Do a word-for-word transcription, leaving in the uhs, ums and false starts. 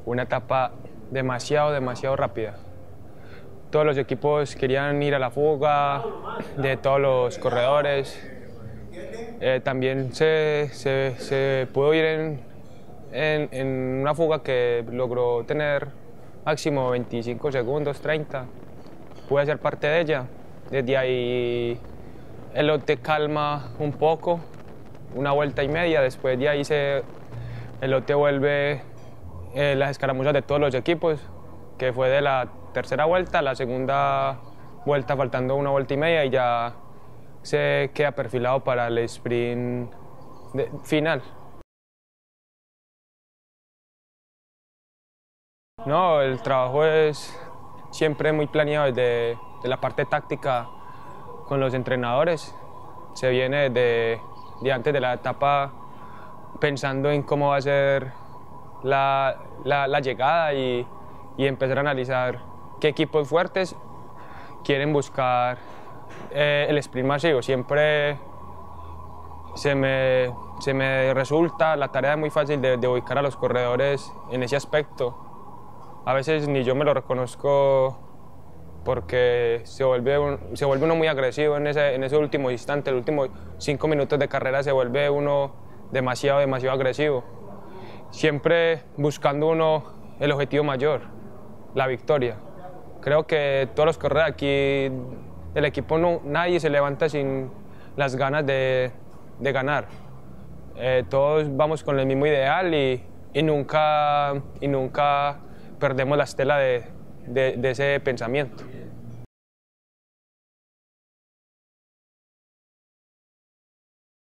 una etapa demasiado, demasiado rápida. Todos los equipos querían ir a la fuga de todos los corredores. Eh, también se, se, se pudo ir en, en, en una fuga que logró tener máximo veinticinco segundos, treinta. Pude ser parte de ella. Desde ahí el lote calma un poco, una vuelta y media. Después de ahí se, el lote vuelve eh, las escaramuzas de todos los equipos, que fue de la tercera vuelta a la segunda vuelta, faltando una vuelta y media, y ya se queda perfilado para el sprint de, final. No, el trabajo es siempre muy planeado desde de la parte táctica con los entrenadores. Se viene de, de antes de la etapa pensando en cómo va a ser la, la, la llegada y, y empezar a analizar qué equipos fuertes quieren buscar eh, el sprint masivo. Siempre se me, se me resulta la tarea muy fácil de, de ubicar a los corredores en ese aspecto. A veces ni yo me lo reconozco porque se vuelve, un, se vuelve uno muy agresivo en ese, en ese último instante, los últimos cinco minutos de carrera se vuelve uno demasiado, demasiado agresivo. Siempre buscando uno el objetivo mayor, la victoria. Creo que todos los corredores aquí del equipo, no, nadie se levanta sin las ganas de, de ganar. Eh, todos vamos con el mismo ideal y, y, nunca, y nunca perdemos la estela de, de, de ese pensamiento.